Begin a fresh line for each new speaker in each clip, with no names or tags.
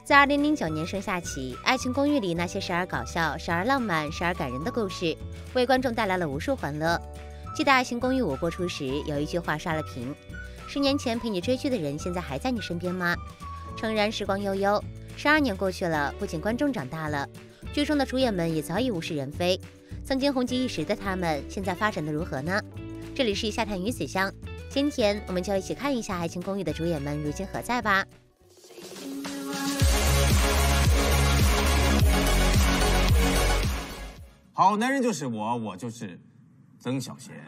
自2009年盛夏起，《爱情公寓》里那些时而搞笑、时而浪漫、时而感人的故事，为观众带来了无数欢乐。记得《爱情公寓5》播出时，有一句话刷了屏：10年前陪你追剧的人，现在还在你身边吗？诚然，时光悠悠，12年过去了，不仅观众长大了，剧中的主演们也早已物是人非。曾经红极一时的他们，现在发展的如何呢？这里是夏谈鱼子香，今天我们就一起看一下《爱情公寓》的主演们如今何在吧。
好男人就是我，我就是曾小贤。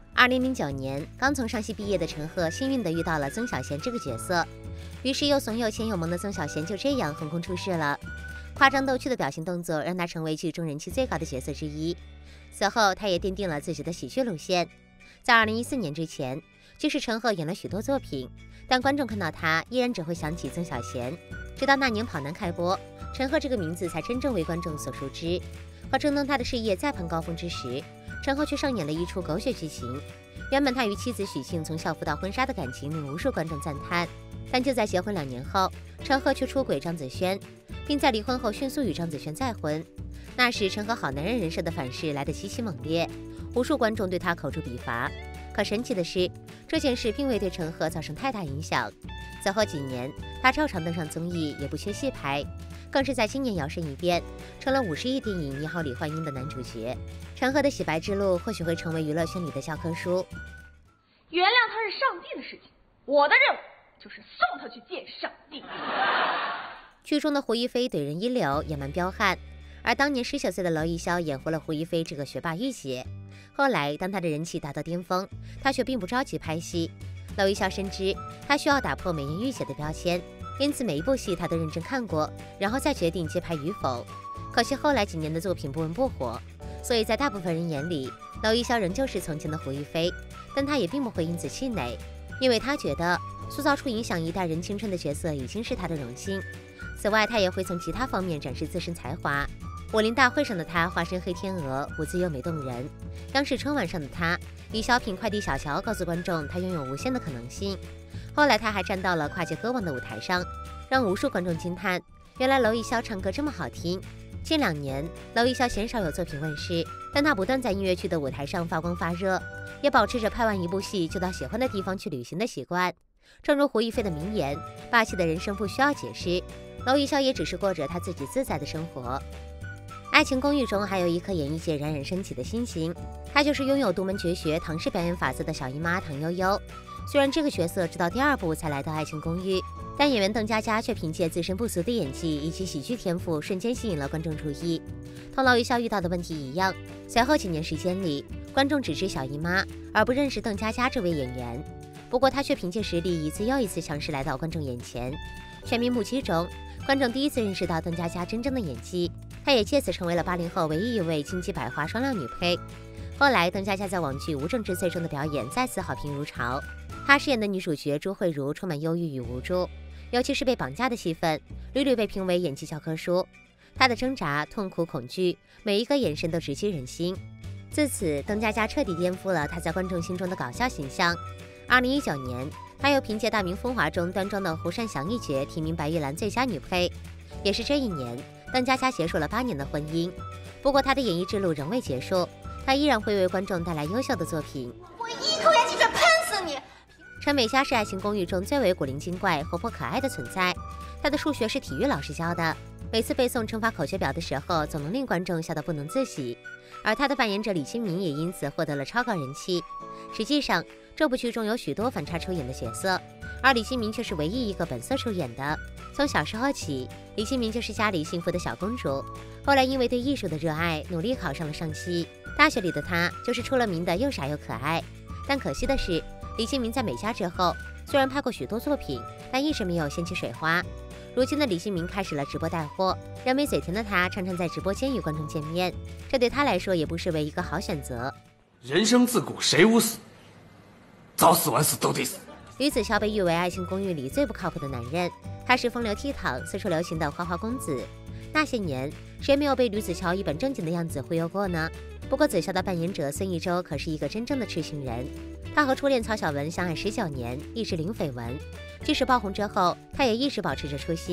2009年，刚从上戏毕业的陈赫幸运地遇到了曾小贤这个角色，于是又怂又欠又萌的曾小贤就这样横空出世了。夸张逗趣的表情动作让他成为剧中人气最高的角色之一。随后，他也奠定了自己的喜剧路线。在2014年之前，即使陈赫演了许多作品，但观众看到他依然只会想起曾小贤。直到那年《跑男》开播，陈赫这个名字才真正为观众所熟知。和正当他的事业再攀高峰之时，陈赫却上演了一出狗血剧情。原本他与妻子许沁从校服到婚纱的感情令无数观众赞叹，但就在结婚2年后，陈赫却出轨张子萱，并在离婚后迅速与张子萱再婚。那时陈赫好男人人设的反噬来得极其猛烈，无数观众对他口诛笔伐。可神奇的是，这件事并未对陈赫造成太大影响。此后几年，他照常登上综艺，也不缺戏拍，更是在今年摇身一变，成了50亿电影《你好，李焕英》的男主角。陈赫的洗白之路或许会成为娱乐圈里的教科书。
原谅他是上帝的事情，我的任务就是送他去见上帝。
剧中的胡一菲怼人一流，也蛮彪悍，而当年19岁的娄艺潇演活了胡一菲这个学霸御姐。后来当她的人气达到巅峰，她却并不着急拍戏。娄艺潇深知她需要打破美颜御姐的标签，因此每一部戏她都认真看过，然后再决定接拍与否。可惜后来几年的作品不温不火，所以在大部分人眼里，娄艺潇仍旧是从前的胡一菲。但她也并不会因此气馁，因为她觉得塑造出影响一代人青春的角色已经是她的荣幸。此外，她也会从其他方面展示自身才华。武林大会上的她化身黑天鹅，舞姿优美动人；央视春晚上的她以小品快递小乔告诉观众她拥有无限的可能性。后来她还站到了跨界歌王的舞台上，让无数观众惊叹，原来娄艺潇唱歌这么好听。近2年，娄艺潇鲜少有作品问世，但她不断在音乐剧的舞台上发光发热，也保持着拍完一部戏就到喜欢的地方去旅行的习惯。正如胡一菲的名言：“霸气的人生不需要解释。”娄艺潇也只是过着他自己自在的生活。爱情公寓中还有一颗演艺界冉冉升起的新星，她就是拥有独门绝学唐式表演法则的小姨妈唐悠悠。虽然这个角色直到第2部才来到爱情公寓，但演员邓家佳却凭借自身不俗的演技以及喜剧天赋，瞬间吸引了观众注意。同娄艺潇遇到的问题一样，随后几年时间里，观众只知小姨妈，而不认识邓家佳这位演员。不过她却凭借实力一次又一次强势来到观众眼前。全民目击中，观众第一次认识到邓家佳真正的演技，她也借此成为了80后唯一一位金鸡百花双料女配。后来，邓家佳在网剧《无证之罪》中的表演再次好评如潮，她饰演的女主角朱慧茹充满忧郁与无助，尤其是被绑架的戏份，屡屡被评为演技教科书。她的挣扎、痛苦、恐惧，每一个眼神都直击人心。自此，邓家佳彻底颠覆了她在观众心中的搞笑形象。2019年，她又凭借《大明风华》中端庄的胡善祥一角提名白玉兰最佳女配。也是这一年，邓家佳结束了8年的婚姻。不过她的演艺之路仍未结束，她依然会为观众带来优秀的作品。
我一口烟气就喷死你！
陈美嘉是《爱情公寓》中最为古灵精怪、活泼可爱的存在。她的数学是体育老师教的，每次背诵乘法口诀表的时候，总能令观众笑得不能自己。而她的扮演者李清明也因此获得了超高人气。实际上，这部剧中有许多反差出演的角色，而李清明却是唯一一个本色出演的。从小时候起，李清明就是家里幸福的小公主。后来因为对艺术的热爱，努力考上了上戏。大学里的她就是出了名的又傻又可爱。但可惜的是，李清明在美嘉之后，虽然拍过许多作品，但一直没有掀起水花。如今的李清明开始了直播带货，人美嘴甜的她常常在直播间与观众见面，这对她来说也不失为一个好选择。
人生自古谁无死，早死晚死都得死。
吕子乔被誉为《爱情公寓》里最不靠谱的男人，他是风流倜傥、四处留情的花花公子。那些年，谁没有被吕子乔一本正经的样子忽悠过呢？不过子乔的扮演者孙艺洲可是一个真正的痴情人，他和初恋曹晓雯相爱19年，一直零绯闻。即使爆红之后，他也一直保持着初心，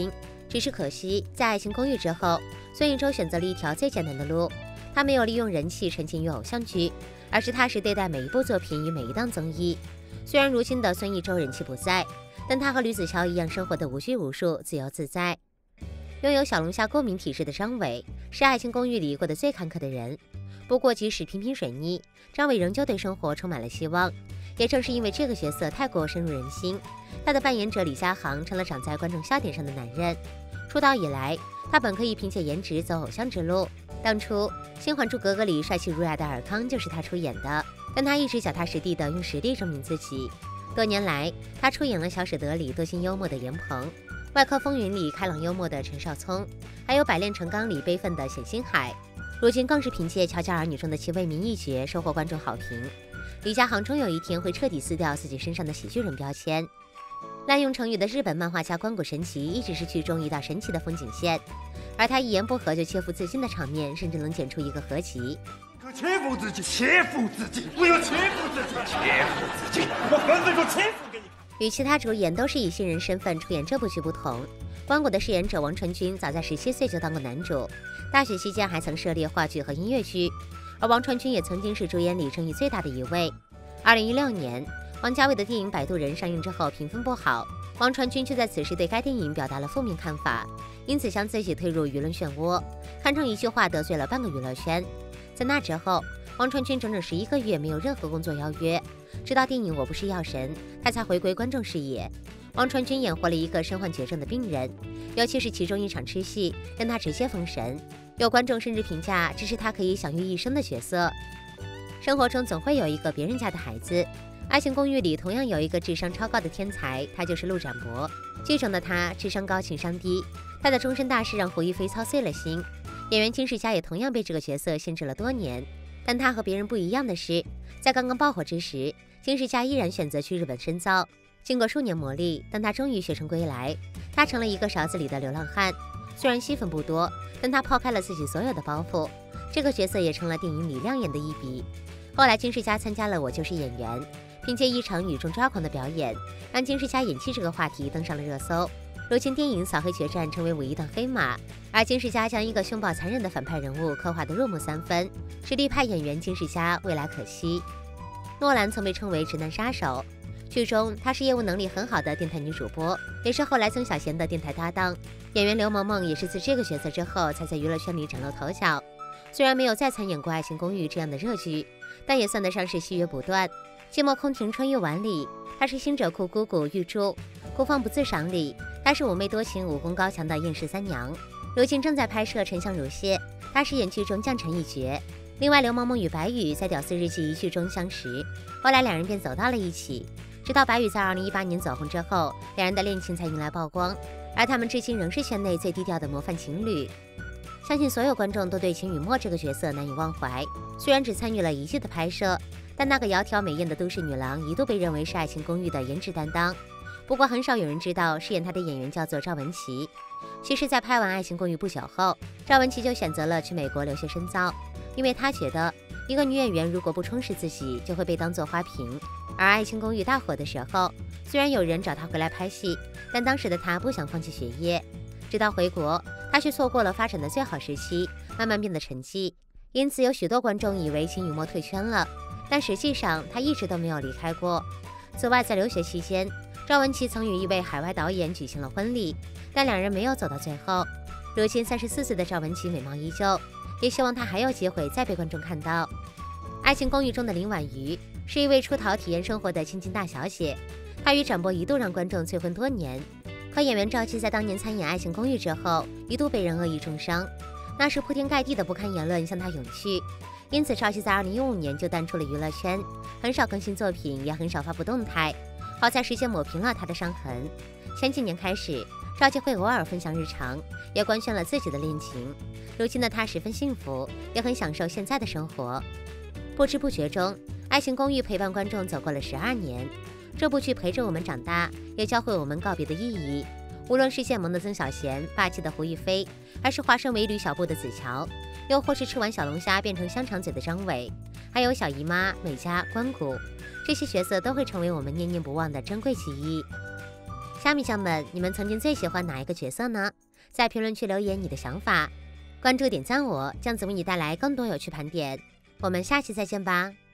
只是可惜，在《爱情公寓》之后，孙艺洲选择了一条最简单的路。他没有利用人气沉浸于偶像剧，而是踏实对待每一部作品与每一档综艺。虽然如今的孙艺洲人气不在，但他和吕子乔一样生活的无拘无束、自由自在。拥有小龙虾过敏体质的张伟，是《爱情公寓》里过得最坎坷的人。不过，即使频频水逆，张伟仍旧对生活充满了希望。也正是因为这个角色太过深入人心，他的扮演者李佳航成了长在观众笑点上的男人。出道以来，他本可以凭借颜值走偶像之路。当初《新还珠格格》里帅气儒雅的尔康就是他出演的，但他一直脚踏实地地用实力证明自己。多年来，他出演了《小舍得》里多心幽默的严鹏，《外科风云》里开朗幽默的陈少聪，还有《百炼成钢》里悲愤的冼星海。如今更是凭借《乔家儿女》中的其为民一角收获观众好评。李佳航终有一天会彻底撕掉自己身上的喜剧人标签。滥用成语的日本漫画家关谷神奇一直是剧中一道神奇的风景线，而他一言不合就切腹自尽的场面，甚至能剪出一个合集。
切腹自尽，切腹自尽，我要切腹自尽，切腹自尽，我分分钟切腹给你看。
与其他主演都是以新人身份出演这部剧不同，关谷的饰演者王传君早在17岁就当过男主，大学期间还曾涉猎话剧和音乐剧，而王传君也曾经是主演里争议最大的一位。2016年，王家卫的电影《摆渡人》上映之后评分不好，王传君却在此时对该电影表达了负面看法，因此将自己推入舆论漩涡，堪称一句话得罪了半个娱乐圈。在那之后，王传君整整11个月没有任何工作邀约，直到电影《我不是药神》，他才回归观众视野。王传君演活了一个身患绝症的病人，尤其是其中一场吃戏，让他直接封神。有观众甚至评价这是他可以享誉一生的角色。生活中总会有一个别人家的孩子，《爱情公寓》里同样有一个智商超高的天才，他就是陆展博。剧中的他智商高情商低，他的终身大事让胡一菲操碎了心。演员金世佳也同样被这个角色限制了多年，但他和别人不一样的是，在刚刚爆火之时，金世佳依然选择去日本深造。经过数年磨砺，当他终于学成归来，他成了一个勺子里的流浪汉。虽然戏份不多，但他抛开了自己所有的包袱，这个角色也成了电影里亮眼的一笔。后来金世佳参加了《我就是演员》，凭借一场与众抓狂的表演，让金世佳演技这个话题登上了热搜。如今电影《扫黑决战》成为唯一档黑马，而金世佳将一个凶暴残忍的反派人物刻画得入木三分，实力派演员金世佳未来可期。诺兰曾被称为直男杀手，剧中她是业务能力很好的电台女主播，也是后来曾小贤的电台搭档。演员刘萌萌也是自这个角色之后才在娱乐圈里崭露头角。虽然没有再参演过《爱情公寓》这样的热剧，但也算得上是戏约不断。寂寞空庭春欲晚里，她是星者库姑姑玉珠；孤芳不自赏里，她是妩媚多情武功高强的厌世三娘。如今正在拍摄《沉香如屑》，她饰演剧中将臣一角。另外，刘萌萌与白宇在《屌丝日记》一剧中相识，后来两人便走到了一起。直到白宇在2018年走红之后，两人的恋情才迎来曝光，而他们至今仍是圈内最低调的模范情侣。相信所有观众都对秦雨墨这个角色难以忘怀。虽然只参与了1季的拍摄，但那个窈窕美艳的都市女郎一度被认为是《爱情公寓》的颜值担当。不过很少有人知道，饰演她的演员叫做赵文琪。其实，在拍完《爱情公寓》不久后，赵文琪就选择了去美国留学深造，因为她觉得一个女演员如果不充实自己，就会被当作花瓶。而《爱情公寓》大火的时候，虽然有人找她回来拍戏，但当时的她不想放弃学业。直到回国，她却错过了发展的最好时期，慢慢变得沉寂。因此有许多观众以为秦雨墨退圈了，但实际上她一直都没有离开过。此外，在留学期间，赵文琪曾与一位海外导演举行了婚礼，但两人没有走到最后。如今34岁的赵文琪美貌依旧，也希望她还有机会再被观众看到。《爱情公寓》中的林婉瑜是一位出逃体验生活的千金大小姐，她与展博一度让观众催婚多年。可演员赵姬在当年参演《爱情公寓》之后，一度被人恶意重伤，那时铺天盖地的不堪言论向她涌去，因此赵姬在2015年就淡出了娱乐圈，很少更新作品，也很少发布动态。好在时间抹平了她的伤痕。前几年开始，赵姬会偶尔分享日常，也官宣了自己的恋情。如今的她十分幸福，也很享受现在的生活。不知不觉中，《爱情公寓》陪伴观众走过了12年。这部剧陪着我们长大，也教会我们告别的意义。无论是渐萌的曾小贤、霸气的胡一菲，还是化身为吕小布的子乔，又或是吃完小龙虾变成香肠嘴的张伟，还有小姨妈、美嘉、关谷，这些角色都会成为我们念念不忘的珍贵记忆。虾米酱们，你们曾经最喜欢哪一个角色呢？ 在评论区留言你的想法，关注点赞我，这样子为你带来更多有趣盘点。我们下期再见吧。